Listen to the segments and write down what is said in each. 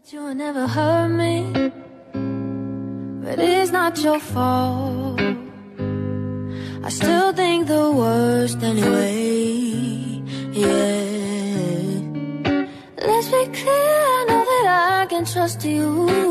You never hurt me, but it's not your fault. I still think the worst anyway, yeah. Let's be clear, I know that I can trust you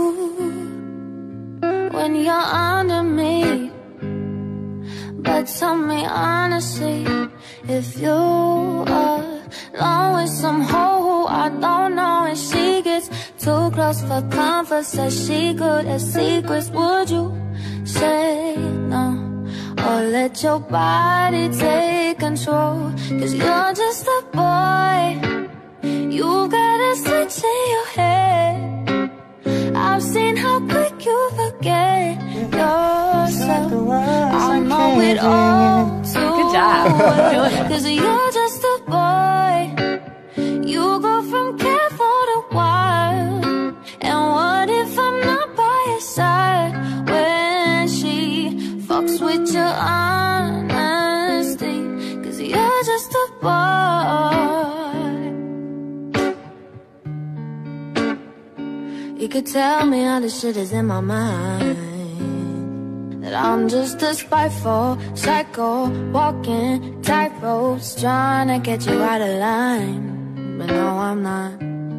when you're under me. But tell me honestly, if you are alone with some hoe who I don't know, and she gets too close for comfort, says she good at secrets, would you say no? Or let your body take control? Cause you're just a boy, you got a switch in your head. I've seen how quick you forget yourself. I know it all too Good job. well. Cause you're just a boy, you go from careful to wild. And what if I'm not by your side when she fucks with your honesty? Cause you're just a boy. You could tell me all the shit is in my mind, that I'm just a spiteful psycho, walking tightropes, trying to get you out of line. But no, I'm not.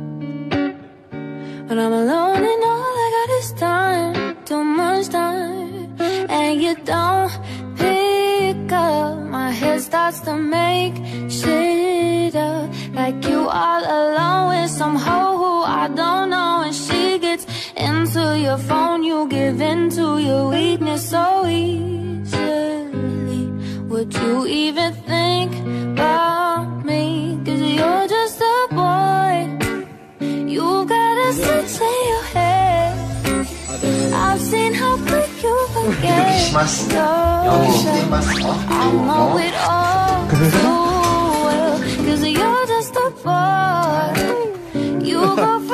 When I'm alone and all I got is time, too much time, and you don't pick up, my head starts to make shit up. Like you all alone with some hoe who I don't know, and she gets into your phone, you give in to your weakness so easily. Would you even think about me? Cause you're just a boy, you got a switch in your head. I've seen how quick you forget yourself. I know it all too well. Cause you're just a boy, you go